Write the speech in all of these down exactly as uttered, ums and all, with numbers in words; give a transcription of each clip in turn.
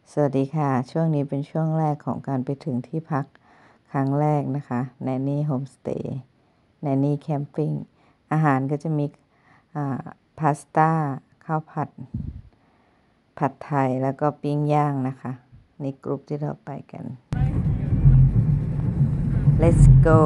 สวัสดีค่ะช่วงนี้เป็นช่วงแรกของการไปถึงที่พักครั้งแรกนะคะแนนนี่โฮมสเตย์แนนนี่แคมปิ้งอาหารก็จะมีพาสต้าข้าวผัดผัดไทยแล้วก็ปิ้งย่างนะคะในกลุ่มที่เราไปกัน let's go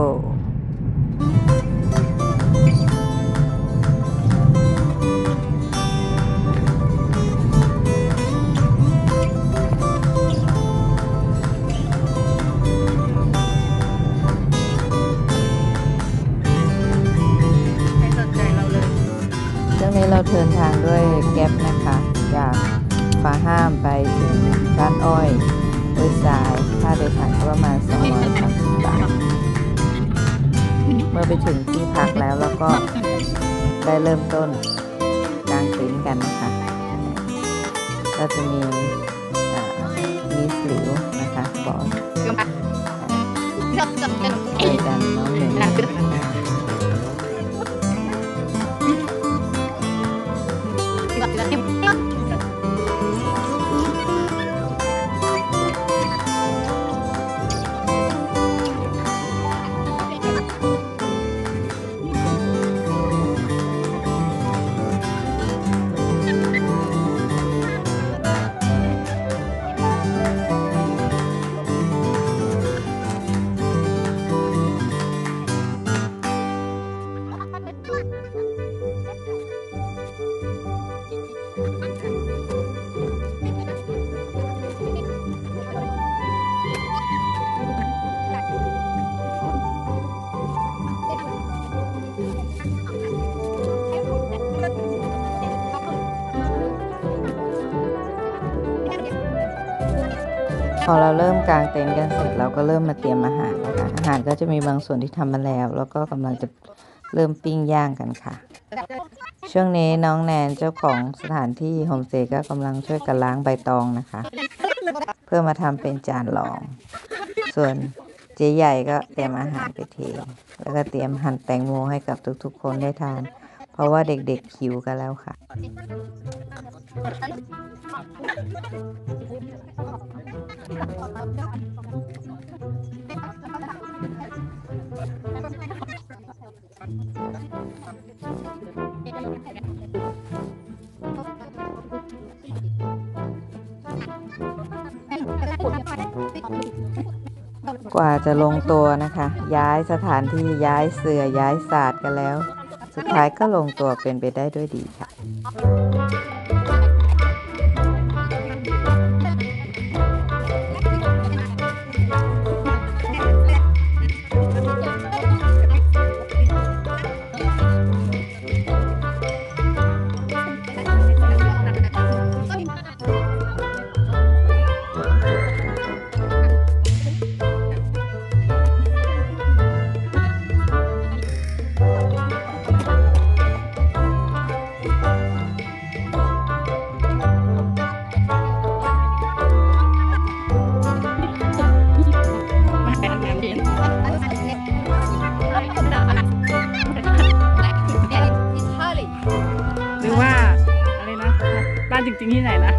ช่วงนี้เราเดินทางด้วยแก๊ปนะคะจากฟ้าห้ามไปถึงบ้านอ้อยห้วยทรายค่าโดยสารก็ประมาณสองร้อยสามสิบบาทเมื่อไปถึงที่พักแล้วแล้วก็ได้เริ่มต้นกางเต็นท์กันนะคะก็จะมีมีสลิวนะคะบอสไปกันน้องหนึ่งพอเราเริ่มกางเต็นท์กันเสร็จเราก็เริ่มมาเตรียมอาหารนะคะอาหารก็จะมีบางส่วนที่ทำมาแล้วแล้วก็กำลังจะเริ่มปิ้งย่างกันค่ะช่วงนี้น้องแนนเจ้าของสถานที่โฮมสเตย์ก็กำลังช่วยกันล้างใบตองนะคะเพื่อมาทำเป็นจานรองส่วนเจ๊ใหญ่ก็เตรียมอาหารไปเทแล้วก็เตรียมหั่นแตงโมให้กับทุกๆคนได้ทานเพราะว่าเด็กๆหิวกันแล้วค่ะกว่าจะลงตัวนะคะย้ายสถานที่ย้ายเสื่อย้ายศาสตร์กันแล้วสุดท้ายก็ลงตัวเป็นไปได้ด้วยดีค่ะจริงๆที่ไหนนะ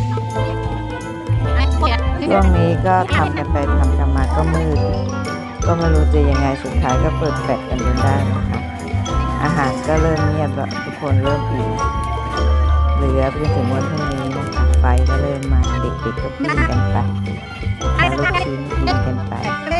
ช่วงนี้ก็ทำกันไปทำกันมาก็มืดก็ไม่รู้จะยังไงสุดท้ายก็เปิดแฟลชกันจนได้นะคะอาหารก็เริ่มเงียบแล้วทุกคนเริ่มอิ่มเหลือไปถึงวันพรุ่งนี้นะคะไฟก็เริ่มมาเด็กๆก็กินกันไปแล้วลูกชิ้นกินกันไป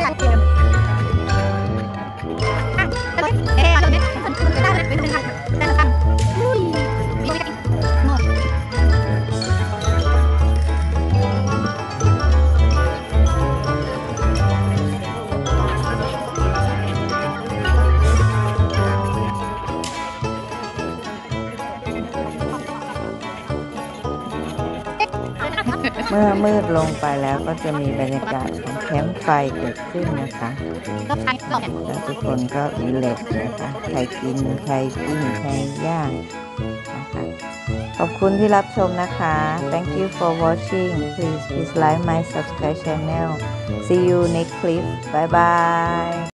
เมื่อมืดลงไปแล้วก็จะมีบรรยากาศของแคมป์ไฟเกิดขึ้นนะคะแล้วทุกคนก็รีแลกซ์นะคะใครกินใครปิ้งใครย่างนะคะขอบคุณที่รับชมนะคะ Thank you for watching please please like my subscribe channel see you next clip bye bye